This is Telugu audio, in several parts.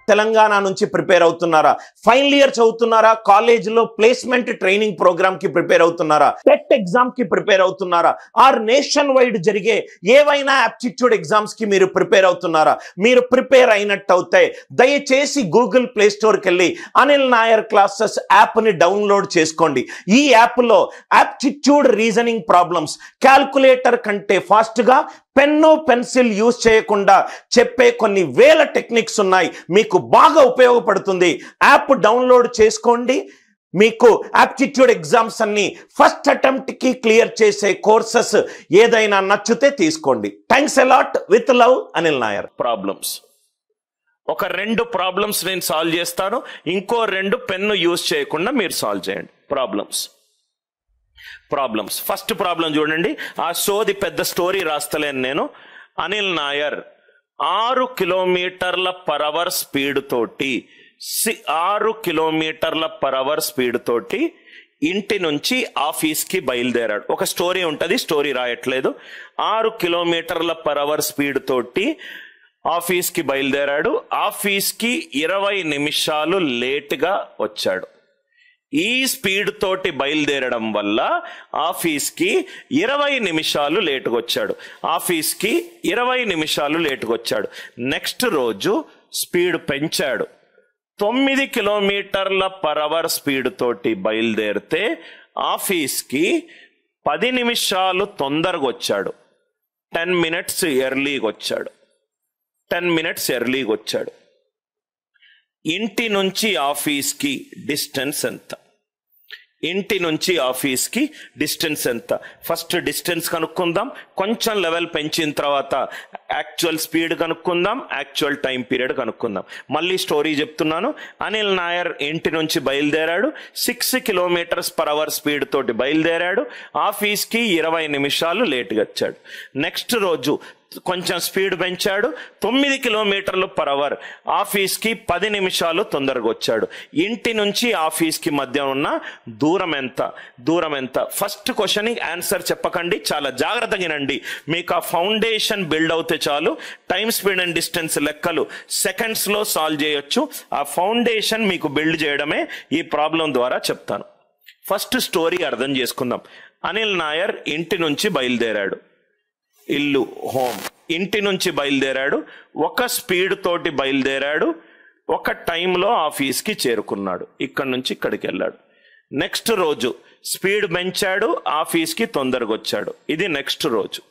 తెలంగాణ నుంచి ప్రిపేర్ అవుతున్నారా? ఫైనల్ ఇయర్ చదువుతున్నారా? కాలేజీలో ప్లేస్మెంట్ ట్రైనింగ్ ప్రోగ్రామ్ కి ప్రిపేర్ అవుతున్నారా? టెట్ ఎగ్జామ్ కి ప్రిపేర్ అవుతున్నారా? ఆర్ నేషన్ వైడ్ జరిగే ఏవైనా ఆప్టిట్యూడ్ ఎగ్జామ్స్ కి మీరు ప్రిపేర్ అవుతున్నారా? మీరు ప్రిపేర్ అయినట్టు అవుతే దయచేసి గూగుల్ ప్లే స్టోర్కి వెళ్ళి అనిల్ నాయర్ క్లాసెస్ యాప్ని డౌన్లోడ్ చేసుకోండి. ఈ యాప్లో ఆప్టిట్యూడ్ రీజనింగ్ ప్రాబ్లమ్స్ క్యాల్కులేటర్ కంటే ఫాస్ట్గా పెన్ను పెన్సిల్ యూజ్ చేయకుండా చెప్పే కొన్ని వేల టెక్నిక్స్ ఉన్నాయి. మీకు బాగా ఉపయోగపడుతుంది. యాప్ డౌన్లోడ్ చేసుకోండి. మీకు ఆప్టిట్యూడ్ ఎగ్జామ్స్ అన్ని ఫస్ట్ అటెంప్ట్ కి క్లియర్ చేసే కోర్సెస్ ఏదైనా నచ్చితే తీసుకోండి. Thanks a lot. With love, Anil Nair. Problems ఒక 2 ప్రాబ్లమ్స్ నేను సాల్వ్ చేస్తాను, ఇంకో 2 పెన్ను యూజ్ చేయకుండా మీరు సాల్వ్ చేయండి. ప్రాబ్లమ్స్ ఫస్ట్ ప్రాబ్లం చూడండి. ఆ సోది పెద్ద స్టోరీ రాస్తలేను నేను. అనిల్ నాయర్ 6 కిలోమీటర్ల/అవర్ స్పీడ్ తోటి 6 కిలోమీటర్ల/అవర్ స్పీడ్ తోటి ఇంటి నుంచి ఆఫీస్కి బయలుదేరాడు. ఒక స్టోరీ ఉంటుంది, స్టోరీ రాయట్లేదు. 6 కిలోమీటర్ల/అవర్ స్పీడ్ తోటి ఆఫీస్కి బయలుదేరాడు. ఆఫీస్కి 20 నిమిషాలు లేట్గా వచ్చాడు. ఈ స్పీడ్ తోటి బయలుదేరడం వల్ల ఆఫీస్కి 20 నిమిషాలు లేటుగా వచ్చాడు. ఆఫీస్కి 20 నిమిషాలు లేటుగా వచ్చాడు. నెక్స్ట్ రోజు స్పీడ్ పెంచాడు. 9 కిలోమీటర్ల/అవర్ స్పీడ్ తోటి బయలుదేరితే ఆఫీస్కి 10 నిమిషాలు తొందరగా వచ్చాడు. 10 మినిట్స్ ఎర్లీగా వచ్చాడు. 10 మినిట్స్ ఎర్లీగా వచ్చాడు. ఇంటి నుంచి ఆఫీస్కి డిస్టెన్స్ ఎంత? ఇంటి నుంచి ఆఫీస్కి డిస్టెన్స్ ఎంత? ఫస్ట్ డిస్టెన్స్ కనుక్కుందాం. కొంచెం లెవెల్ పెంచిన తర్వాత యాక్చువల్ స్పీడ్ కనుక్కుందాం, యాక్చువల్ టైం పీరియడ్ కనుక్కుందాం. మళ్ళీ స్టోరీ చెప్తున్నాను. అనిల్ నాయర్ ఇంటి నుంచి బయలుదేరాడు. 6 కిలోమీటర్స్/అవర్ స్పీడ్ తోటి బయలుదేరాడు. ఆఫీస్కి 20 నిమిషాలు లేట్గా వచ్చాడు. నెక్స్ట్ రోజు కొంచెం స్పీడ్ పెంచాడు. 9 కిలోమీటర్ల/అవర్. ఆఫీస్కి 10 నిమిషాలు తొందరగా వచ్చాడు. ఇంటి నుంచి ఆఫీస్కి మధ్య ఉన్న దూరం ఎంత? ఫస్ట్ క్వశ్చన్ ఆన్సర్ చెప్పకండి, చాలా జాగ్రత్తగా వినండి. మీకు ఆ ఫౌండేషన్ బిల్డ్ అవుతే చాలు. టైం, స్పీడ్ అండ్ డిస్టెన్స్ లెక్కలు సెకండ్స్లో సాల్వ్ చేయొచ్చు. ఆ ఫౌండేషన్ మీకు బిల్డ్ చేయడమే ఈ ప్రాబ్లం ద్వారా చెప్తాను. ఫస్ట్ స్టోరీ అర్థం చేసుకుందాం. అనిల్ నాయర్ ఇంటి నుంచి బయలుదేరాడు. ఇల్లు, హోమ్. ఇంటి నుంచి బయలుదేరాడు. ఒక స్పీడ్ తోటి బయలుదేరాడు. ఒక టైంలో ఆఫీస్కి చేరుకున్నాడు. ఇక్కడి నుంచి ఇక్కడికి వెళ్ళాడు. నెక్స్ట్ రోజు స్పీడ్ పెంచాడు. ఆఫీస్కి తొందరగా వచ్చాడు. ఇది నెక్స్ట్ రోజు.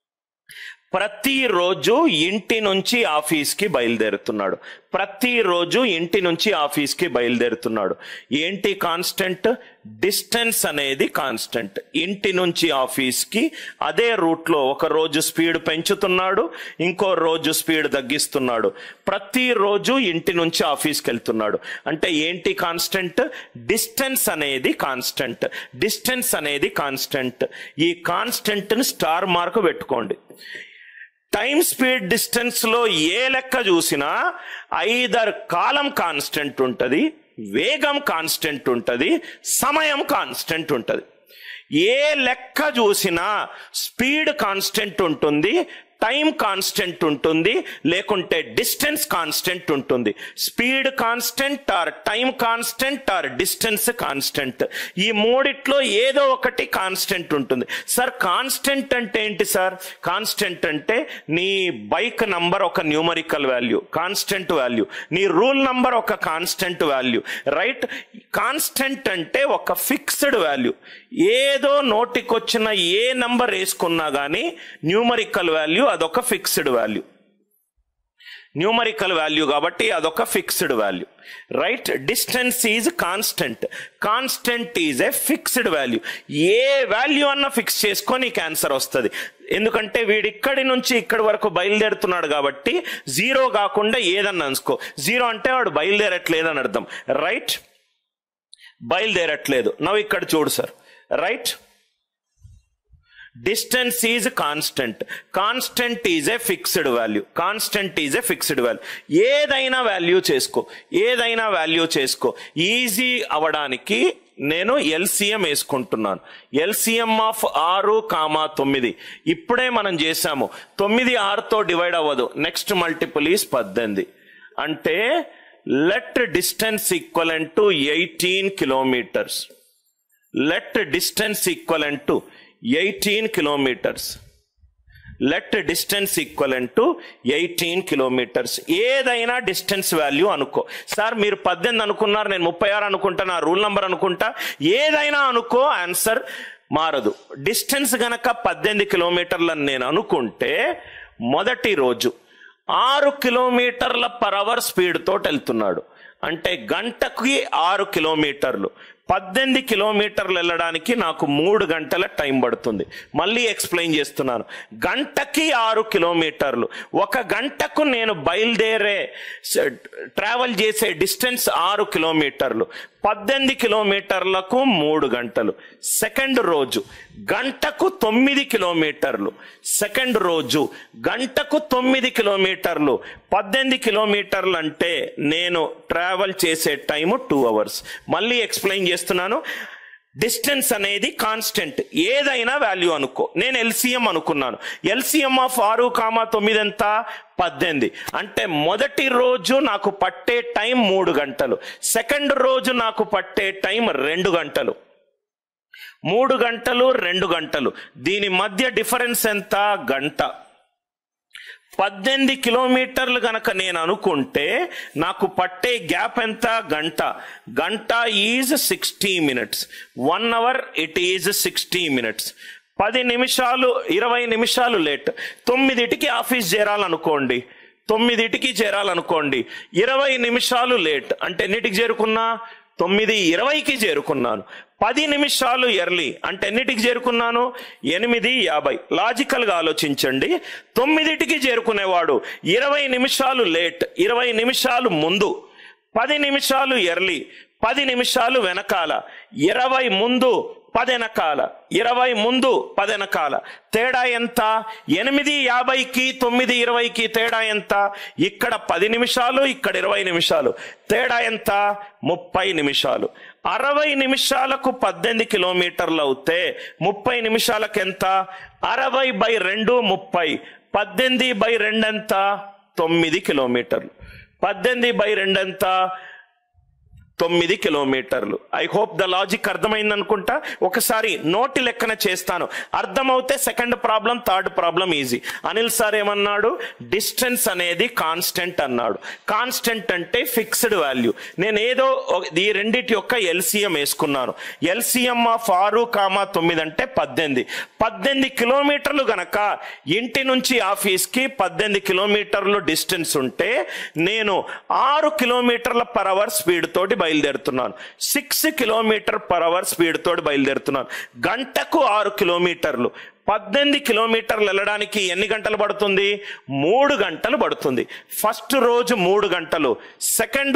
ప్రతిరోజు ఇంటి నుంచి ఆఫీస్కి బయలుదేరుతున్నాడు. ప్రతిరోజు ఇంటి నుంచి ఆఫీస్కి బయలుదేరుతున్నాడు. ఏంటి కాన్స్టెంట్? డిస్టెన్స్ అనేది కాన్స్టెంట్. ఇంటి నుంచి ఆఫీస్కి అదే రూట్లో ఒక రోజు స్పీడ్ పెంచుతున్నాడు, ఇంకో రోజు స్పీడ్ తగ్గిస్తున్నాడు. ప్రతిరోజు ఇంటి నుంచి ఆఫీస్కి వెళ్తున్నాడు. అంటే ఏంటి కాన్స్టెంట్? డిస్టెన్స్ అనేది కాన్స్టెంట్. డిస్టెన్స్ అనేది కాన్స్టెంట్. ఈ కాన్స్టెంట్ని స్టార్ మార్క్ పెట్టుకోండి. టైం, స్పీడ్, డిస్టెన్స్ లో ఏ లెక్క చూసినా ఐదర్ కాలం కాన్స్టెంట్ ఉంటుంది, వేగం కాన్స్టెంట్ ఉంటుంది, సమయం కాన్స్టెంట్ ఉంటుంది. ఏ లెక్క చూసినా స్పీడ్ కాన్స్టెంట్ ఉంటుంది, టైం కాన్స్టెంట్ ఉంటుంది, లేకుంటే డిస్టెన్స్ కాన్స్టెంట్ ఉంటుంది. Speed constant or time constant or distance constant. ఈ మూడిట్లో ఏదో ఒకటి కాన్స్టెంట్ ఉంటుంది. సార్ కాన్స్టెంట్ అంటే ఏంటి సార్? కాన్స్టెంట్ అంటే నీ బైక్ నంబర్ ఒక న్యూమరికల్ వాల్యూ, కాన్స్టెంట్ వాల్యూ. నీ రూల్ నంబర్ ఒక కాన్స్టెంట్ వాల్యూ, రైట్? కాన్స్టెంట్ అంటే ఒక ఫిక్స్డ్ వాల్యూ. ఏదో నోటికొచ్చిన ఏ నంబర్ వేసుకున్నా కానీ న్యూమరికల్ వాల్యూ అదొక ఫిక్స్డ్ వాల్యూ. న్యూమరికల్ వాల్యూ కాబట్టి అదొక fixed value, right? Distance is constant. Constant is a fixed value. ఏ వాల్యూ అన్నా ఫిక్స్ చేసుకొని నీకు ఆన్సర్ వస్తుంది. ఎందుకంటే వీడు ఇక్కడి నుంచి ఇక్కడి వరకు బయలుదేరుతున్నాడు కాబట్టి 0 కాకుండా ఏదన్నా అనుకో. 0 అంటే వాడు బయలుదేరట్లేదని అర్థం, రైట్? బయలుదేరట్లేదు. నవ్వు ఇక్కడ చూడు sir, right? Distance is constant. Constant is a fixed value. Constant is a fixed value. ఏదైనా వాల్యూ చేసుకో, ఏదైనా వాల్యూ చేసుకో. ఈజీ అవడానికి నేను ఎల్సిఎం వేసుకుంటున్నాను. ఎల్సిఎం ఆఫ్ 6, 9 ఇప్పుడే మనం చేసాము. 9 6తో డివైడ్ అవ్వదు. Next multiple is 18. అంటే let distance equivalent to 18 kilometers. Let distance equivalent to 18 kilometers. Let distance equivalent to 18 kilometers. ఏదైనా డిస్టెన్స్ వాల్యూ అనుకో. సార్ మీరు 18 అనుకున్నారు, నేను 36 అనుకుంటా, నా రూల్ నంబర్ అనుకుంటా, ఏదైనా అనుకో, ఆన్సర్ మారదు. డిస్టెన్స్ గనక 18 కిలోమీటర్లని నేను అనుకుంటే మొదటి రోజు 6 కిలోమీటర్ల పర్ అవర్ స్పీడ్ తోటి వెళ్తున్నాడు. అంటే గంటకి 6 కిలోమీటర్లు. 18 కిలోమీటర్లు వెళ్ళడానికి నాకు 3 గంటల టైం పడుతుంది. మళ్ళీ ఎక్స్ప్లెయిన్ చేస్తున్నాను. గంటకి 6 కిలోమీటర్లు. ఒక గంటకు నేను ట్రావెల్ చేసే డిస్టెన్స్ 6 కిలోమీటర్లు. 18 కిలోమీటర్లకు 3 గంటలు. సెకండ్ రోజు గంటకు 9 కిలోమీటర్లు. సెకండ్ రోజు గంటకు 9 కిలోమీటర్లు. 18 కిలోమీటర్లు అంటే నేను ట్రావెల్ చేసే టైము 2 hours. మళ్ళీ ఎక్స్ప్లెయిన్ చేస్తున్నాను. డిస్టెన్స్ అనేది కాన్స్టెంట్, ఏదైనా వాల్యూ అనుకో. నేను ఎల్సిఎం అనుకున్నాను. ఎల్సిఎం ఆఫ్ 6,9 ఎంత? 18. అంటే మొదటి రోజు నాకు పట్టే టైం 3 గంటలు. సెకండ్ రోజు నాకు పట్టే టైం 2 గంటలు. 3 గంటలు 2 గంటలు. దీని మధ్య డిఫరెన్స్ ఎంత? గంట. 18 కిలోమీటర్లు గనక నేను అనుకుంటే నాకు పట్టే గ్యాప్ ఎంత? గంట. గంట is 60 minutes. 1 hour it is 60 minutes. 10 నిమిషాలు 20 నిమిషాలు లేట్. 9కి ఆఫీస్ చేరాలనుకోండి, 9కి చేరాలనుకోండి, 20 నిమిషాలు లేట్. అంటే ఎన్నిటికి చేరుకున్నా? 9:20కి చేరుకున్నాను. 10 నిమిషాలు ఎర్లీ అంటే ఎన్నిటికి చేరుకున్నాను? 8:50. లాజికల్గా ఆలోచించండి. 9కి చేరుకునేవాడు 20 నిమిషాలు లేట్, 20 నిమిషాలు ముందు, 10 నిమిషాలు ఎర్లీ, 10 నిమిషాలు వెనకాల, 20 ముందు 10 వెనకాల, 20 ముందు 10 వెనకాల. తేడా ఎంత? 8:50కి 9:20కి తేడా ఎంత? ఇక్కడ 10 నిమిషాలు, ఇక్కడ 20 నిమిషాలు. తేడా ఎంత? 30 నిమిషాలు. 60 నిమిషాలకు 18 కిలోమీటర్లు అవుతే 30 నిమిషాలకు ఎంత? 60/2 30. 18/2 ఎంత? 9 కిలోమీటర్లు. 18/2 ఎంత? 9 కిలోమీటర్లు. ఐ హోప్ ద లాజిక్ అర్థమైంది అనుకుంటా. ఒకసారి నోటి లెక్కన చేస్తాను, అర్థమవుతే second problem, third problem easy. Anil sir ఏమన్నాడు? డిస్టెన్స్ అనేది కాన్స్టెంట్ అన్నాడు. కాన్స్టెంట్ అంటే ఫిక్స్డ్ వాల్యూ. నేను ఏదో ఈ రెండిటి యొక్క ఎల్సిఎం వేసుకున్నాను. ఎల్సిఎం ఆఫ్ 6,9 అంటే 18. 18 కిలోమీటర్లు గనక ఇంటి నుంచి ఆఫీస్కి 18 కిలోమీటర్లు డిస్టెన్స్ ఉంటే నేను 6 కిలోమీటర్ల పర్ అవర్ స్పీడ్ తోటి బయలుదేరుతున్నాను. 6 కిలోమీటర్ పర్ అవర్ స్పీడ్ తోటి బయలుదేరుతున్నాను. గంటకు 6 కిలోమీటర్లు. 18 కిలోమీటర్లు వెళ్ళడానికి ఎన్ని గంటలు పడుతుంది? 3 గంటలు పడుతుంది. ఫస్ట్ రోజు 3 గంటలు. సెకండ్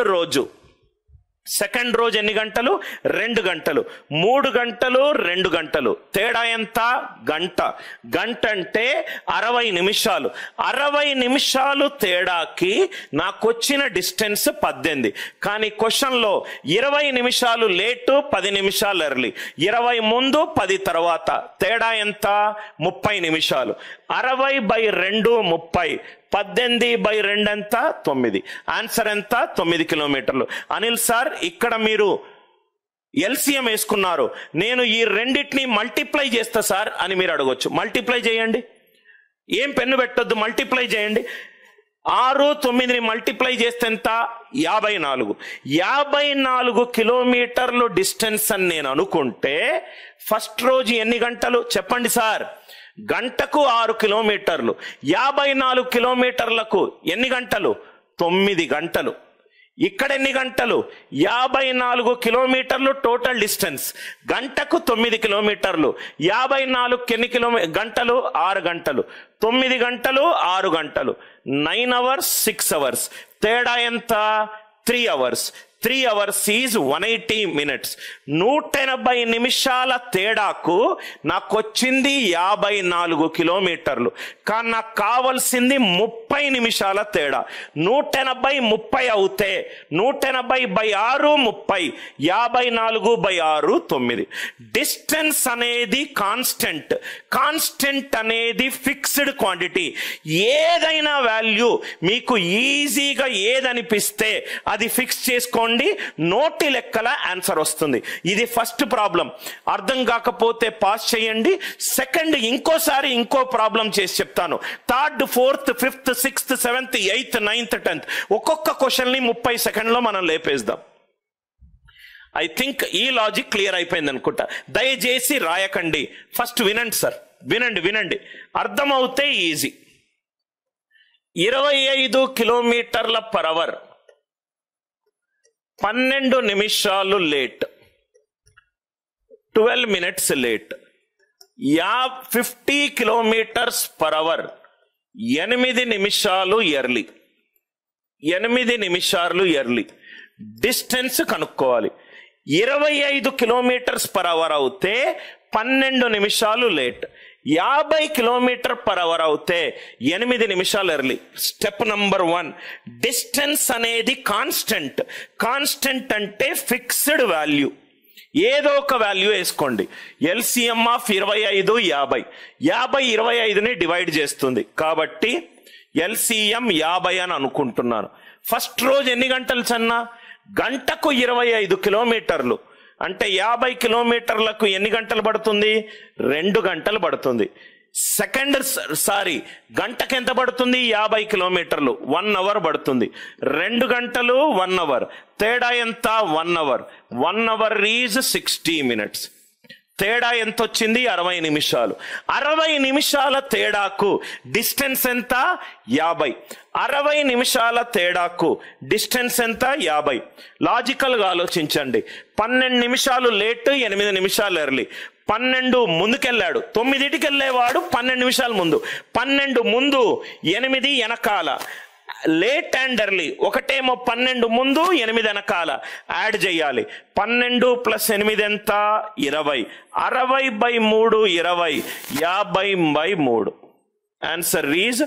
రోజు ఎన్ని గంటలు? 2 గంటలు. 3 గంటలు 2 గంటలు. తేడా ఎంత? గంట. గంట అంటే 60 నిమిషాలు. 60 నిమిషాలు తేడాకి నాకు వచ్చిన డిస్టెన్స్ 18. కానీ క్వశ్చన్లో 20 నిమిషాలు లేటు, 10 నిమిషాలు ఎర్లీ. 20 ముందు 10 తర్వాత. తేడా ఎంత? 30 నిమిషాలు. 60/2 30. 18/2 ఎంత? 9. ఆన్సర్ ఎంత? 9 కిలోమీటర్లు. అనిల్ సార్ ఇక్కడ మీరు ఎల్సిఎం వేసుకున్నారు, నేను ఈ రెండింటిని మల్టిప్లై చేస్తా సార్ అని మీరు అడగొచ్చు. మల్టిప్లై చేయండి, ఏం పెన్ను పెట్టొద్దు, మల్టిప్లై చేయండి. 6, 9ని మల్టిప్లై చేస్తే ఎంత? 54. 54 కిలోమీటర్లు డిస్టెన్స్ అని నేను అనుకుంటే ఫస్ట్ రోజు ఎన్ని గంటలు చెప్పండి సార్? గంటకు 6 కిలోమీటర్లు. 54 కిలోమీటర్లకు ఎన్ని గంటలు? 9 గంటలు. ఇక్కడ ఎన్ని గంటలు? 54 కిలోమీటర్లు టోటల్ డిస్టెన్స్. గంటకు 9 కిలోమీటర్లు. 54 ఎన్ని గంటలు? 6 గంటలు. 9 గంటలు 6 గంటలు. 9 hours 6 hours. తేడా ఎంత? 3 hours. 3 hours is 180 minutes. 180 నిమిషాల తేడాకు నాకు వచ్చింది 54 కిలోమీటర్లు. కానీ నాకు కావాల్సింది 30 30 నిమిషాల తేడా. 180 30 అవుతే 180/6 30, 54/6 9. డిస్టెన్స్ అనేది కాన్స్టెంట్. కాన్స్టెంట్ అనేది ఫిక్స్డ్ క్వాంటిటీ. ఏదైనా వాల్యూ మీకు ఈజీగా ఏదనిపిస్తే అది ఫిక్స్ చేసుకోండి, నోటి లెక్కల ఆన్సర్ వస్తుంది. ఇది ఫస్ట్ ప్రాబ్లం. అర్థం కాకపోతే పాస్ చేయండి. సెకండ్ ఇంకోసారి ఇంకో ప్రాబ్లం చేసి చెప్తాను. Third, fourth, fifth, sixth, seventh, eighth, ninth, 10th ఒక్కొక్క క్వశ్చన్ ని 30 సెకండ్లో మనం లేపేద్దాం. ఐ థింక్ ఈ లాజిక్ క్లియర్ అయిపోయింది అనుకుంటా. దయచేసి రాయకండి, ఫస్ట్ వినండి సార్, వినండి. అర్థమవుతే ఈజీ. 25 km/h 12 నిమిషాలు లేట్, 12 minutes లేట్. 50 km/h 8 నిమిషాలు ఎర్లీ, 8 నిమిషాలు ఎర్లీ. డిస్టెన్స్ కనుక్కోవాలి. 25 km/h అవుతే 12 నిమిషాలు లేట్. 50 km/h అవుతే 8 నిమిషాలు ఎర్లీ. స్టెప్ నంబర్ 1, డిస్టెన్స్ అనేది కాన్స్టెంట్. కాన్స్టెంట్ అంటే ఫిక్స్డ్ వాల్యూ. ఏదో ఒక వాల్యూ వేసుకోండి. LCM of 25 50. 50 25ని డివైడ్ చేస్తుంది కాబట్టి LCM 50 అని అనుకుంటున్నాను. ఫస్ట్ రోజు ఎన్ని గంటలు సన్నా? గంటకు 25 కిలోమీటర్లు అంటే 50 కిలోమీటర్లకు ఎన్ని గంటలు పడుతుంది? 2 గంటలు పడుతుంది. గంటకి ఎంత పడుతుంది? 50 కిలోమీటర్లు 1 hour పడుతుంది. 2 గంటలు 1 hour, తేడా ఎంత? 1 hour. 1 hour is 60 minutes. తేడా ఎంత వచ్చింది? 60 నిమిషాలు. 60 నిమిషాల తేడాకు డిస్టెన్స్ ఎంత? 50. 60 నిమిషాల తేడాకు డిస్టెన్స్ ఎంత? 50. లాజికల్గా ఆలోచించండి. 12 నిమిషాలు లేట్, 8 నిమిషాలు ఎర్లీ. 12 ముందుకెళ్ళాడు, 9కి వెళ్ళేవాడు 12 నిమిషాలు ముందు. 12 ముందు, 8 వెనకాల. లేట్ అండ్ ఎర్లీ ఒకటేమో 12 ముందు, 8 వెనకాల. యాడ్ చేయాలి. 12 + 8 ఎంత? 20. 60/3 20, 50/3. Answer is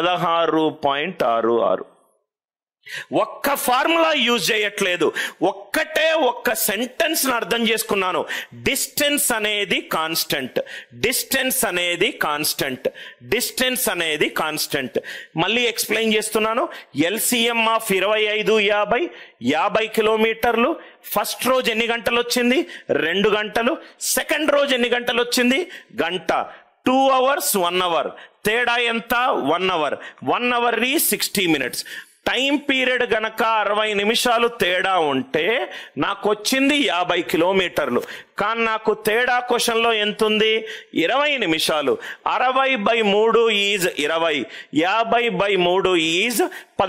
16.66. ఒక్క ఫార్ములా యూజ్ చేయట్లేదు, ఒక్క సెంటెన్స్ అర్థం చేసుకున్నాను. డిస్టెన్స్ అనేది కాన్స్టెంట్, డిస్టెన్స్ అనేది కాన్స్టెంట్, డిస్టెన్స్ అనేది కాన్స్టెంట్. మళ్ళీ ఎక్స్ప్లెయిన్ చేస్తున్నాను. LCM ఆఫ్ 25 50, 50 కిలోమీటర్లు. ఫస్ట్ రోజు ఎన్ని గంటలు వచ్చింది? 2 గంటలు. సెకండ్ రోజు ఎన్ని గంటలు వచ్చింది? గంట. 2 hours 1 hour, తేడా ఎంత? 1 hour. 1 hour is 60 minutes. Time period గనక 60 నిమిషాలు తేడా ఉంటే నాకు వచ్చింది 50 కిలోమీటర్లు. కానీ నాకు తేడా క్వశ్చన్లో ఎంత ఉంది? 20 నిమిషాలు. 60/3 ఈజ్ 20, 50/3 ఈజ్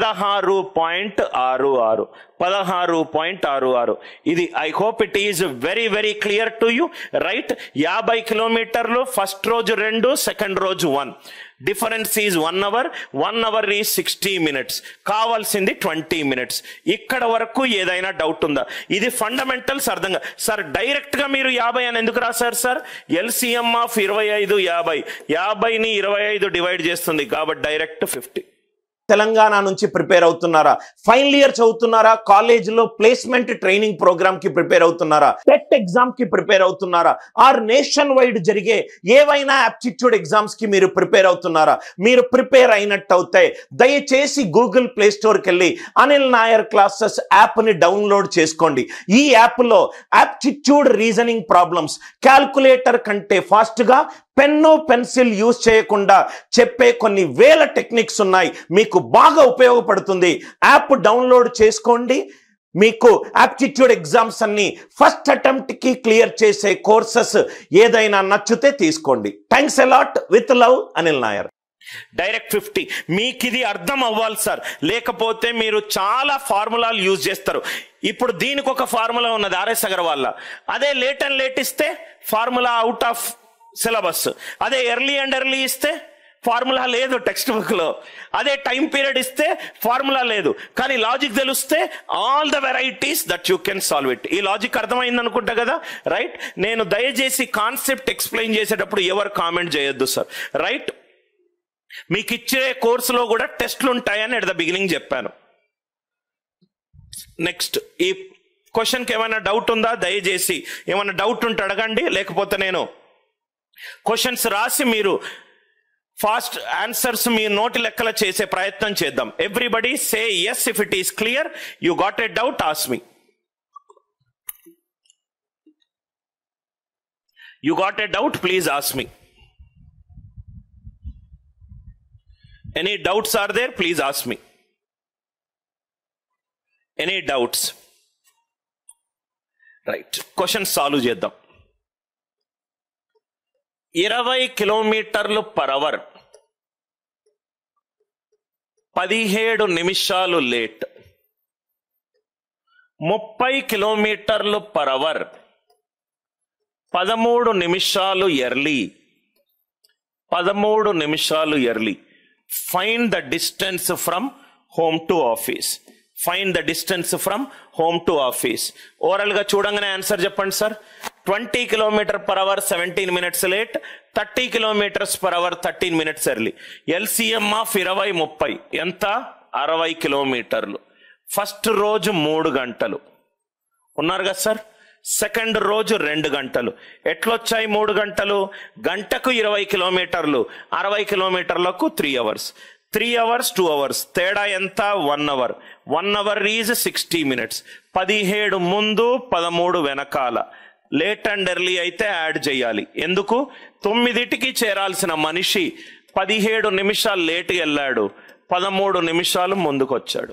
16.66. 16.66. ఇది I hope it is very very clear to you, right? 50 కిలోమీటర్లు. ఫస్ట్ రోజు 2, సెకండ్ రోజు 1. Difference is 1 hour. 1 hour is 60 minutes. కావాల్సింది 20 minutes. ఇక్కడ వరకు ఏదైనా డౌట్ ఉందా? ఇది ఫండమెంటల్స్ అర్థంగా. సార్ డైరెక్ట్ గా మీరు 50 అని ఎందుకు రాశారు సార్? LCM ఆఫ్ 25 50, 50ని 25 డివైడ్ చేస్తుంది కాబట్టి డైరెక్ట్ 50. తెలంగాణ నుంచి ప్రిపేర్ అవుతున్నారా? ఫైనల్ ఇయర్ చదువుతున్నారా? కాలేజీలో ప్లేస్మెంట్ ట్రైనింగ్ ప్రోగ్రామ్ కి ప్రిపేర్ అవుతున్నారా? టెట్ ఎగ్జామ్ కి ప్రిపేర్ అవుతున్నారా? ఆర్ నేషన్ వైడ్ జరిగే ఏవైనా ఆప్టిట్యూడ్ ఎగ్జామ్స్ కి మీరు ప్రిపేర్ అవుతున్నారా? మీరు ప్రిపేర్ అయినట్టు అవుతే దయచేసి గూగుల్ ప్లే స్టోర్కి వెళ్ళి అనిల్ నాయర్ క్లాసెస్ యాప్ని డౌన్లోడ్ చేసుకోండి. ఈ యాప్లో ఆప్టిట్యూడ్ రీజనింగ్ ప్రాబ్లమ్స్ క్యాల్కులేటర్ కంటే ఫాస్ట్గా పెన్ను పెన్సిల్ యూజ్ చేయకుండా చెప్పే కొన్ని వేల టెక్నిక్స్ ఉన్నాయి. మీకు బాగా ఉపయోగపడుతుంది. యాప్ డౌన్లోడ్ చేసుకోండి. మీకు ఆప్టిట్యూడ్ ఎగ్జామ్స్ అన్ని ఫస్ట్ అటెంప్ట్ కి క్లియర్ చేసే కోర్సెస్ ఏదైనా నచ్చితే తీసుకోండి. Thanks a lot. With love, Anil Nair. Direct 50. మీకు ఇది అర్థం అవ్వాలి సార్, లేకపోతే మీరు చాలా ఫార్ములాలు యూజ్ చేస్తారు. ఇప్పుడు దీనికి ఒక ఫార్ములా ఉన్నది RS అగర్వాల్. అదే లేట్ అండ్ లేట్ ఇస్తే ఫార్ములా అవుట్ ఆఫ్ సిలబస్. అదే ఎర్లీ అండ్ ఎర్లీ ఇస్తే ఫార్ములా లేదు టెక్స్ట్ బుక్ లో. అదే టైం పీరియడ్ ఇస్తే ఫార్ములా లేదు. కానీ లాజిక్ తెలిస్తే all the varieties that you can solve it. ఈ లాజిక్ అర్థమైంది అనుకుంటా కదా, రైట్? నేను దయచేసి కాన్సెప్ట్ ఎక్స్ప్లెయిన్ చేసేటప్పుడు ఎవరు కామెంట్ చేయొద్దు సార్, రైట్? మీకు ఇచ్చే కోర్సులో కూడా టెస్ట్లు ఉంటాయని ఎట్ ద బిగినింగ్ చెప్పాను. నెక్స్ట్, ఈ క్వశ్చన్కి ఏమైనా డౌట్ ఉందా? దయచేసి ఏమైనా డౌట్ ఉంటే అడగండి, లేకపోతే నేను క్వశ్చన్స్ రాసి మీరు ఫాస్ట్ ఆన్సర్స్ మీ నోటి లెక్కల చేసే ప్రయత్నం చేద్దాం. Everybody say yes if it is clear. You got a doubt, ask me. You got a doubt, please ask me. Any doubts are there? Please ask me. Any doubts? Right, question solve చేద్దాం. 20 కిలోమీటర్లు పర్ అవర్, 17 నిమిషాలు లేట్. 30 కిలోమీటర్లు పర్ అవర్, 13 నిమిషాలు ఎర్లీ. 13 నిమిషాలు early. Find the distance from home to office. Find the distance from home to office. Overall గా చూడంగానే ఆన్సర్ చెప్పండి sir. 20 kilometre per hour 17 minutes late, 30 kilometres per hour 13 minutes early. LCM of 20 30 ఎంత? 60 కిలోమీటర్లు. ఫస్ట్ రోజు 3 గంటలు ఉన్నారు కదా సార్. సెకండ్ రోజు 2 గంటలు. ఎట్లొచ్చాయి 3 గంటలు? గంటకు 20 కిలోమీటర్లు, 60 కిలోమీటర్లకు 3 అవర్స్. 3 అవర్స్ 2 అవర్స్, తేడా ఎంత? 1 అవర్. 1 hour is 60 minutes. 17 ముందు, 13 వెనకాల. లేట్ అండ్ ఎర్లీ అయితే యాడ్ చేయాలి. ఎందుకు? 9కి చేరాల్సిన మనిషి 17 నిమిషాలు లేట్ వెళ్ళాడు, 13 నిమిషాలు ముందుకు వచ్చాడు.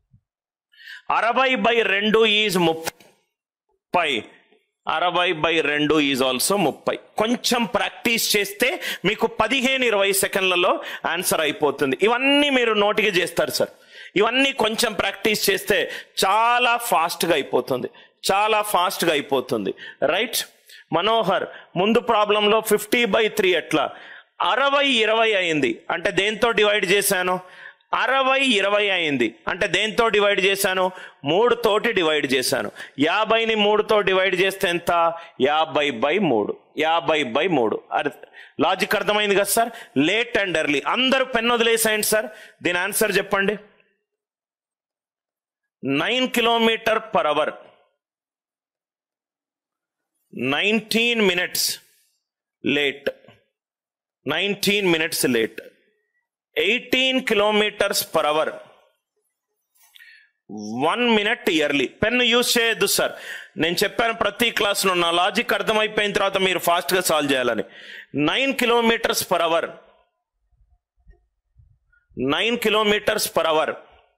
60/2 ఈజ్ 30. 60/2 is also 30. కొంచెం ప్రాక్టీస్ చేస్తే మీకు 15-20 సెకండ్లలో ఆన్సర్ అయిపోతుంది. ఇవన్నీ మీరు నోటికి చేస్తారు సార్. ఇవన్నీ కొంచెం ప్రాక్టీస్ చేస్తే చాలా ఫాస్ట్గా అయిపోతుంది, చాలా ఫాస్ట్గా అయిపోతుంది. రైట్ మనోహర్, ముందు ప్రాబ్లంలో 50/3 ఎట్లా? 60/20 అయింది అంటే దేంతో డివైడ్ చేశాను? 60/20 అయింది అంటే దేంతో డివైడ్ చేశాను? 3 తోటి డివైడ్ చేశాను. 50ని 3తో డివైడ్ చేస్తే ఎంత? 50/3. 50/3. లాజిక్ అర్థమైంది కదా సార్? Late and early. అందరూ పెన్ వదిలేసేయండి సార్. దీని ఆన్సర్ చెప్పండి. 9 kilometre per hour, 19 minutes late. 19 minutes late. 18 kilometres per hour, 1 minute early. Pen use చేయొద్దు సార్. నేను చెప్పాను ప్రతి క్లాస్లో, నా లాజిక్ అర్థమైపోయిన తర్వాత మీరు ఫాస్ట్గా సాల్వ్ చేయాలని. 9 kilometres per hour, 9 kilometres per hour,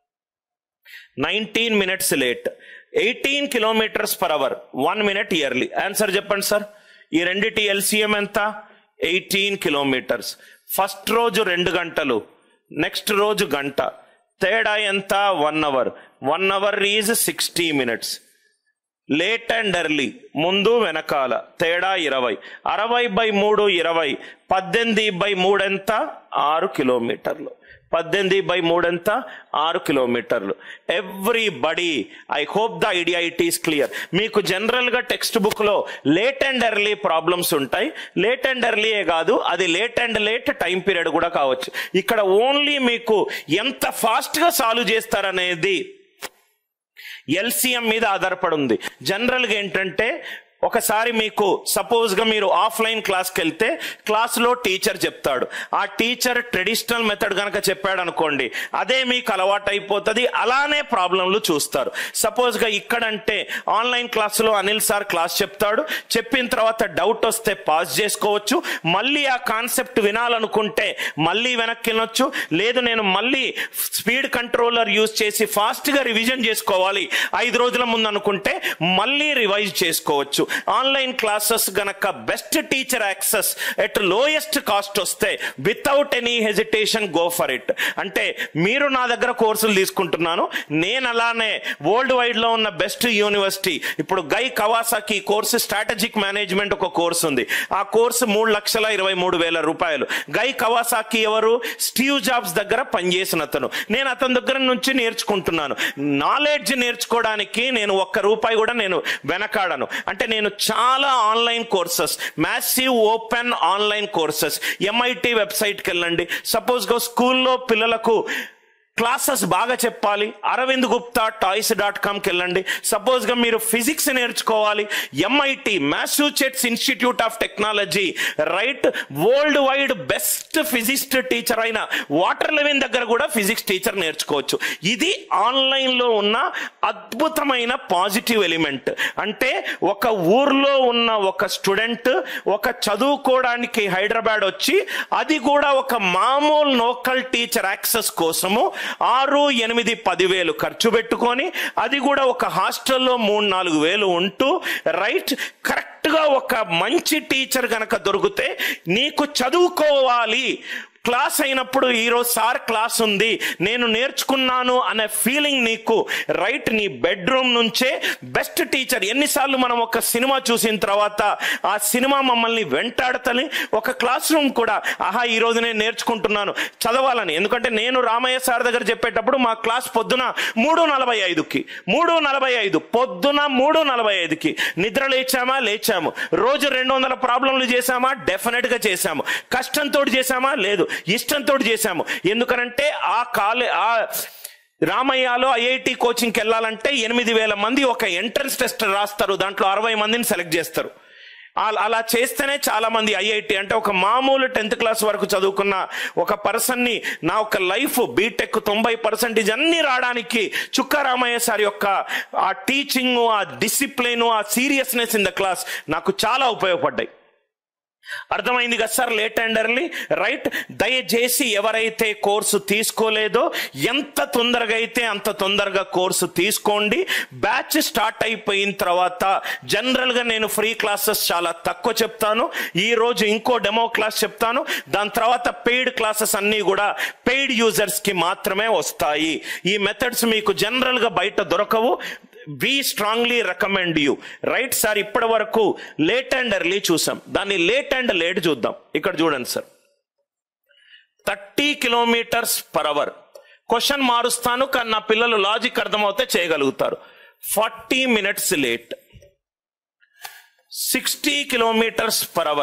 19 minutes late. 18 kilometres per hour, 1 minute early. Answer చెప్పండి సార్. ఈ రెండిటి ఎల్సిఎం ఎంత? 18 కిలోమీటర్స్. ఫస్ట్ రోజు 2 గంటలు, నెక్స్ట్ రోజు గంట. తేడా ఎంత? 1 hour. 1 hour is 60 minutes. Late and early, ముందు వెనకాల, తేడా 20. 60/3 20. 18/3 ఎంత? 6 కిలోమీటర్లు. 18/3 ఎంత? 6 కిలోమీటర్లు. Everybody, I hope the idea it is clear. మీకు జనరల్గా టెక్స్ట్ బుక్లో లేట్ అండ్ ఎర్లీ ప్రాబ్లమ్స్ ఉంటాయి. లేట్ అండ్ ఎర్లీయే కాదు, అది late and late time period కూడా కావచ్చు. ఇక్కడ ఓన్లీ మీకు ఎంత ఫాస్ట్గా సాల్వ్ చేస్తారనేది ఎల్సిఎం మీద ఆధారపడి ఉంది. జనరల్గా ఏంటంటే, ఒకసారి మీకు సపోజ్గా మీరు ఆఫ్లైన్ క్లాస్కి వెళ్తే క్లాస్లో టీచర్ చెప్తాడు. ఆ టీచర్ ట్రెడిషనల్ మెథడ్ కనుక చెప్పాడు అనుకోండి, అదే మీకు అలవాటు అయిపోతుంది. అలానే ప్రాబ్లంలు చూస్తారు. సపోజ్గా ఇక్కడంటే ఆన్లైన్ క్లాసులో అనిల్ సార్ క్లాస్ చెప్తాడు, చెప్పిన తర్వాత డౌట్ వస్తే పాజ్ చేసుకోవచ్చు. మళ్ళీ ఆ కాన్సెప్ట్ వినాలనుకుంటే మళ్ళీ వెనక్కి వెళ్ళొచ్చు. లేదు నేను మళ్ళీ స్పీడ్ కంట్రోలర్ యూజ్ చేసి ఫాస్ట్గా రివిజన్ చేసుకోవాలి 5 రోజుల ముందు అనుకుంటే మళ్ళీ రివైజ్ చేసుకోవచ్చు. ఆన్లైన్ క్లాసెస్ గనక best teacher access at lowest cost వస్తే without any hesitation go for it. అంటే మీరు నా దగ్గర కోర్సులు తీసుకుంటున్నాను, నేను అలానే వరల్డ్ వైడ్ లో ఉన్న బెస్ట్ యూనివర్సిటీ, ఇప్పుడు Guy Kawasaki course strategic management ఒక కోర్సు ఉంది. ఆ కోర్సు 3,23,000 రూపాయలు. గై కవాసాకి ఎవరు? స్టీవ్ జాబ్స్ దగ్గర పనిచేసిన అతను. నేను అతని దగ్గర నుంచి నేర్చుకుంటున్నాను. నాలెడ్జ్ నేర్చుకోవడానికి నేను 1 రూపాయి కూడా నేను వెనకాడను. అంటే నేను నేను చాలా online courses, massive open online courses, MIT వెబ్సైట్కి వెళ్ళండి. సపోజ్గా స్కూల్లో పిల్లలకు క్లాసెస్ బాగా చెప్పాలి, అరవింద్ గుప్తా toys.comకి వెళ్ళండి. సపోజ్గా మీరు ఫిజిక్స్ నేర్చుకోవాలి, MIT Massachusetts Institute of Technology, right, world wide best physics teacher అయిన వాటర్ లెవెన్ దగ్గర కూడా ఫిజిక్స్ టీచర్ నేర్చుకోవచ్చు. ఇది ఆన్లైన్లో ఉన్న అద్భుతమైన పాజిటివ్ ఎలిమెంట్. అంటే ఒక ఊర్లో ఉన్న ఒక స్టూడెంట్ ఒక చదువుకోవడానికి హైదరాబాద్ వచ్చి, అది కూడా ఒక మామూలు లోకల్ టీచర్ యాక్సెస్ కోసము 6, 8, 10 వేలు ఖర్చు పెట్టుకొని, అది కూడా ఒక హాస్టల్లో 3-4 వేలు ఉంటూ, రైట్, కరెక్ట్గా ఒక మంచి టీచర్ కనుక దొరికితే నీకు చదువుకోవాలి క్లాస్ అయినప్పుడు ఈరోజు సార్ క్లాస్ ఉంది నేను నేర్చుకున్నాను అనే ఫీలింగ్ నీకు, రైట్, నీ బెడ్రూమ్ నుంచే బెస్ట్ టీచర్. ఎన్నిసార్లు మనం ఒక సినిమా చూసిన తర్వాత ఆ సినిమా మమ్మల్ని వెంటాడతని ఒక క్లాస్ రూమ్ కూడా, ఆహా ఈరోజు నేను నేర్చుకుంటున్నాను చదవాలని. ఎందుకంటే నేను రామయ్య సార్ దగ్గర చెప్పేటప్పుడు మా క్లాస్ పొద్దున 3:45 పొద్దున 3:45కి నిద్ర లేచాము. రోజు 200 ప్రాబ్లంలు చేశామా? డెఫినెట్గా చేశాము. కష్టంతో చేశామా? లేదు, ఇష్టంతో చేశాము. ఎందుకనంటే ఆ రామయ్యలో IIT కోచింగ్కి వెళ్ళాలంటే 8,000 మంది ఒక ఎంట్రన్స్ టెస్ట్ రాస్తారు, దాంట్లో 60 మందిని సెలెక్ట్ చేస్తారు. అలా చేస్తేనే చాలా మంది IIT అంటే ఒక మామూలు 10th క్లాస్ వరకు చదువుకున్న ఒక పర్సన్ని నా ఒక లైఫ్ బీటెక్ 90% అన్ని రావడానికి చుక్కా రామయ్య సార్ యొక్క ఆ టీచింగ్, ఆ డిసిప్లిన్, ఆ సీరియస్నెస్ ఇన్ ద క్లాస్ నాకు చాలా ఉపయోగపడ్డాయి. అర్థమైంది కదా sir? Late and early, right. దయచేసి ఎవరైతే కోర్సు తీసుకోలేదో ఎంత తొందరగా అయితే అంత తొందరగా కోర్సు తీసుకోండి. బ్యాచ్ స్టార్ట్ అయిపోయిన తర్వాత జనరల్గా నేను ఫ్రీ క్లాసెస్ చాలా తక్కువ చెప్తాను. ఈ రోజు ఇంకో డెమో క్లాస్ చెప్తాను, దాని తర్వాత పెయిడ్ క్లాసెస్ అన్నీ కూడా పెయిడ్ యూజర్స్కి మాత్రమే వస్తాయి. ఈ మెథడ్స్ మీకు జనరల్గా బయట దొరకవు. We strongly recommend you, right sir? ఇప్పటి వరకు లేట్ అండ్ ఎర్లీ చూసాం, దాన్ని లేట్ అండ్ లేట్ చూద్దాం. ఇక్కడ చూడండి సార్, 30 km/h. క్వశ్చన్ మారుస్తాను కానీ నా పిల్లలు లాజిక్ అర్థమవుతే చేయగలుగుతారు. 40 minutes లేట్. 60 km/h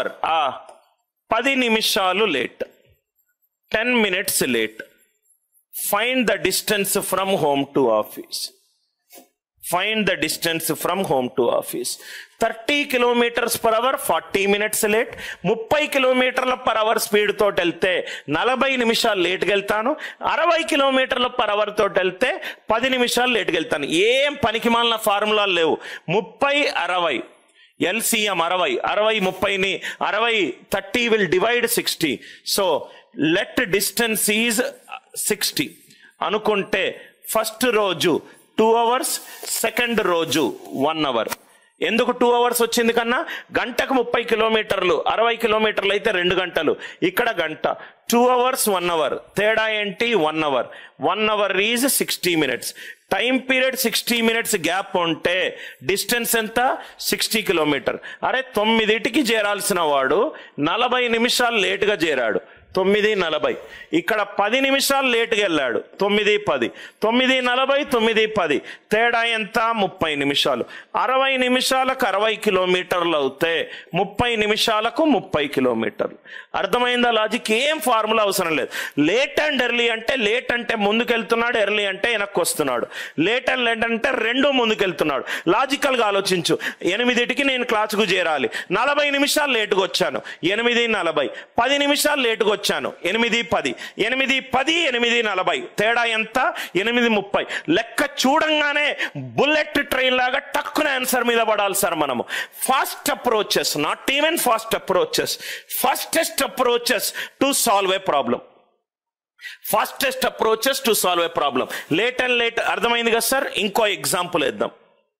10 నిమిషాలు late. 10 minutes late. Find the distance from home to office. Find the distance from home to office. 30 km/h 40 minutes late. 30 km/h speed తోటి వెళ్తే 40 నిమిషాలు లేట్గా వెళ్తాను. 60 km/h తోటి వెళ్తే 10 నిమిషాలు లేట్గా వెళ్తాను. ఏం పనికి మాలిన ఫార్ములాలు లేవు. 30, 60 LCM 60, 30ని 30 will divide 60. So let distance is 60 అనుకుంటే ఫస్ట్ రోజు 2 hours, సెకండ్ రోజు 1 hour. ఎందుకు 2 hours వచ్చింది కన్నా? గంటకు 30 కిలోమీటర్లు, 60 కిలోమీటర్లు అయితే 2 గంటలు, ఇక్కడ గంట. 2 hours, 1 hour, తేడా ఏంటి? 1 hour. 1 hour is 60 minutes. Time period 60 minutes gap ఉంటే డిస్టెన్స్ ఎంత? 60 km. అరే 9కి చేరాల్సిన వాడు 40 నిమిషాలు లేటుగా చేరాడు, 9:40. ఇక్కడ 10 నిమిషాలు లేట్గా వెళ్ళాడు, 9:10. 9:40, 9:10 తేడా ఎంత? 30 నిమిషాలు. 60 నిమిషాలకు 60 కిలోమీటర్లు అవుతే 30 నిమిషాలకు 30 కిలోమీటర్లు. అర్థమైందా లాజిక్? ఏం ఫార్ములా అవసరం లేదు. లేట్ అండ్ ఎర్లీ అంటే లేట్ అంటే ముందుకెళ్తున్నాడు, ఎర్లీ అంటే వెనక్కి వస్తున్నాడు. లేట్ అండ్ లేట్ అంటే రెండు ముందుకెళ్తున్నాడు. లాజికల్గా ఆలోచించు. 8కి నేను క్లాసుకు చేరాలి, 40 నిమిషాలు లేటుగా వచ్చాను, 8:40. 10 నిమిషాలు లేటుగా వచ్చాను, 8:10. 8:10, 8:40 తేడా ఎంత? 8:30. లెక్క చూడంగానే బుల్లెట్ ట్రైన్ లాగా టక్కున ఆన్సర్ మీద పడాలి సార్ మనము. Fast approaches, not even fast approaches, fastest approaches to solve a problem. Fastest approaches to solve a problem. Late and late అర్థమైంది కదా సార్? ఇంకో ఎగ్జాంపుల్ వేద్దాం.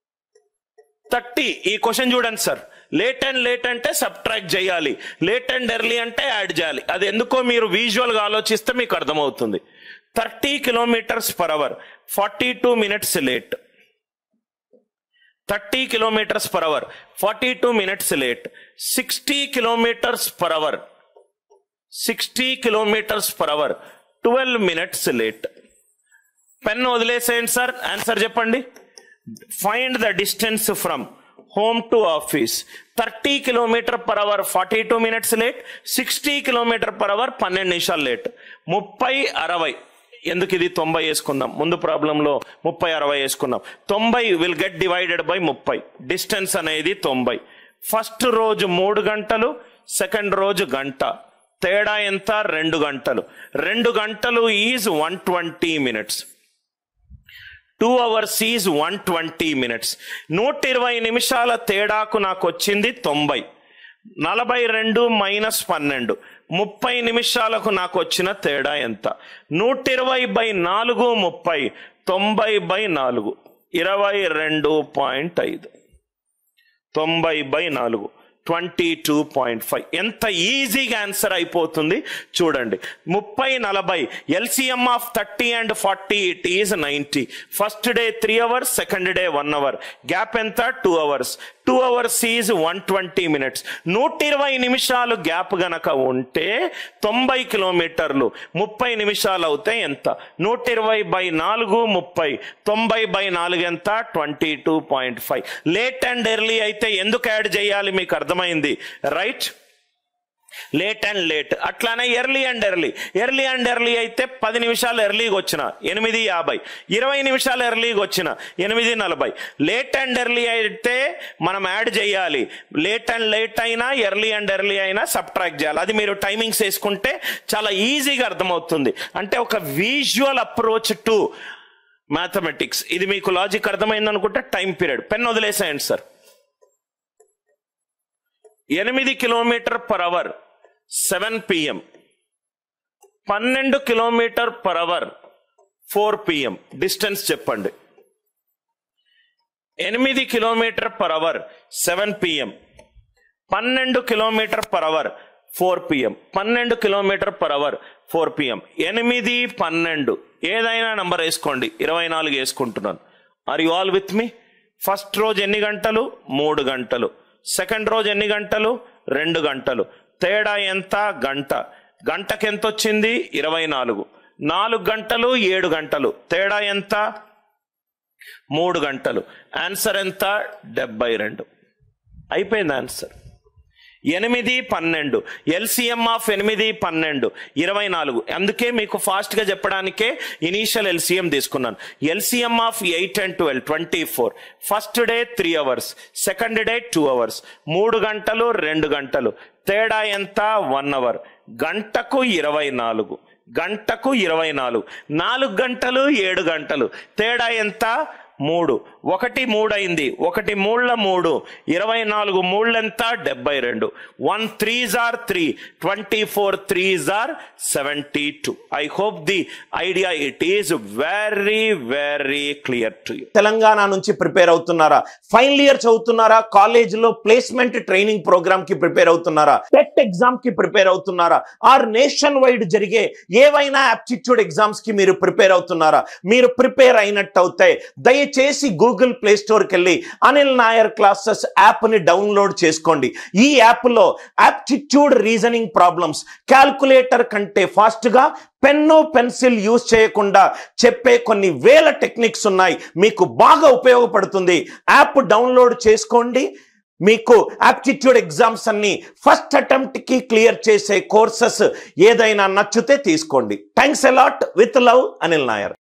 30 ఈ క్వశ్చన్ చూడండి సార్. లేట్ అండ్ లేట్ అంటే సబ్ట్రాక్ట్ చేయాలి, లేట్ అండ్ ఎర్లీ అంటే యాడ్ చేయాలి. అది ఎందుకో మీరు విజువల్గా ఆలోచిస్తే మీకు అర్థమవుతుంది. 30 km/h 42 minutes late. 30 km/h 42 minutes late. 60 km/h 60 km/h 12 minutes late. Pen వదిలేసేయండి సార్, ఆన్సర్ చెప్పండి. Find the distance from home to office 30 km/h 42 minutes late, 60 km/h 12 నిమిషాలు లేట్. 30 60 ఎందుకు ఇది 90 వేసుకుందాం, ముందు ప్రాబ్లంలో 30 60 వేసుకున్నాం. 90 will get divided by 30, distance అనేది 90. ఫస్ట్ రోజు 3 గంటలు, సెకండ్ రోజు గంట, తేడా ఎంత 2 గంటలు. 2 గంటలు is 120 minutes. 2 hours is 120 minutes. 120 నిమిషాల తేడాకు నాకు వచ్చింది 90. 42 మైనస్ 12, 30 నిమిషాలకు నాకు వచ్చిన తేడా ఎంత? 120/4 30, 90/4 22.5, 90/4 22.5. ఎంత ఈజీగా ఆన్సర్ అయిపోతుంది చూడండి. 30 40 LCM of 30 and 40 it is 90. First day 3 hours, second day 1 hour, gap ఎంత 2 hours. 2 hours is 120 minutes. 120 నిమిషాలు గ్యాప్ గనక ఉంటే 90 కిలోమీటర్లు 30 నిమిషాలు అవుతే ఎంత? 120/4 30, 90/4 ఎంత? 22.5. లేట్ అండ్ ఎర్లీ అయితే ఎందుకు యాడ్ చేయాలి మీకు అర్థమైంది, రైట్? Late and late. అట్లానే early and early. Early and early అయితే 10 నిమిషాలు ఎర్లీగా వచ్చిన 8:50, 20 నిమిషాలు ఎర్లీగా వచ్చిన 8:40. లేట్ అండ్ ఎర్లీ అయితే మనం యాడ్ చేయాలి. లేట్ అండ్ లేట్ అయినా ఎర్లీ అండ్ ఎర్లీ అయినా సబ్ట్రాక్ట్ చేయాలి. అది మీరు టైమింగ్స్ వేసుకుంటే చాలా ఈజీగా అర్థమవుతుంది. అంటే ఒక విజువల్ అప్రోచ్ టు మ్యాథమెటిక్స్. ఇది మీకు లాజిక్ అర్థమైంది అనుకుంటే టైం పీరియడ్ పెన్ వదిలేసేయండి sir. 8 km/h 7 PM, 12 km/h 4 PM. Distance చెప్పండి. 8 km/h 7 PM, 12 km/h 4 PM, 12 km/h 4 PM. 8 12 ఏదైనా నంబర్ వేసుకోండి, 24 వేసుకుంటున్నాను. Are you all with me? First రోజు ఎన్ని గంటలు? 3 గంటలు. సెకండ్ రోజు ఎన్ని గంటలు? 2 గంటలు. తేడా ఎంత? గంట. గంటకి ఎంత వచ్చింది? 24. 4 గంటలు 7 గంటలు. తేడా ఎంత? 3 గంటలు. ఆన్సర్ ఎంత? 72. అయిపోయింది ఆన్సర్. 8 12 LCM of 8 12 24. అందుకే మీకు ఫాస్ట్ గా చెప్పడానికే ఇనీషియల్ LCM తీసుకున్నాను. LCM of 8 and 12 24. First day 3 hours, second day 2 hours, 3 గంటలు 2 గంటలు. తేడా ఎంత? 1 hour. గంటకు 24, గంటకు 24. 4 గంటలు 7 గంటలు. తేడా ఎంత? 3. 1 3 అయింది. 1 3 3, 24 3 ఎంత? 72. 1 3s are 3, 24 3s are 72. I hope the idea it is very very clear to you. Telangana నుంచి ప్రిపేర్ అవుతున్నారా? ఫైనల్ ఇయర్ చదువుతున్నారా? కాలేజీలో ప్లేస్మెంట్ ట్రైనింగ్ ప్రోగ్రామ్ కి ప్రిపేర్ అవుతున్నారా? టెట్ ఎగ్జామ్ కి ప్రిపేర్ అవుతున్నారా? ఆర్ నేషన్ వైడ్ జరిగే ఏవైనా ఆప్టిట్యూడ్ ఎగ్జామ్స్ కి మీరు ప్రిపేర్ అవుతున్నారా? మీరు ప్రిపేర్ అయినట్టు అవుతే దయచేసి గూగుల్ ప్లే స్టోర్ కి వెళ్ళి అనిల్ నాయర్ క్లాసెస్ యాప్ ని డౌన్లోడ్ చేసుకోండి. ఈ యాప్ లో ఆప్టిట్యూడ్ రీజనింగ్ ప్రాబ్లమ్స్ క్యాల్కులేటర్ కంటే ఫాస్ట్ గా పెన్ను పెన్సిల్ యూజ్ చేయకుండా చెప్పే కొన్ని వేల టెక్నిక్స్ ఉన్నాయి. మీకు బాగా ఉపయోగపడుతుంది. యాప్ డౌన్లోడ్ చేసుకోండి. మీకు ఆప్టిట్యూడ్ ఎగ్జామ్స్ అన్ని ఫస్ట్ అటెంప్ట్ కి క్లియర్ చేసే కోర్సెస్ ఏదైనా నచ్చితే తీసుకోండి. Thanks a lot. With love, Anil Nair.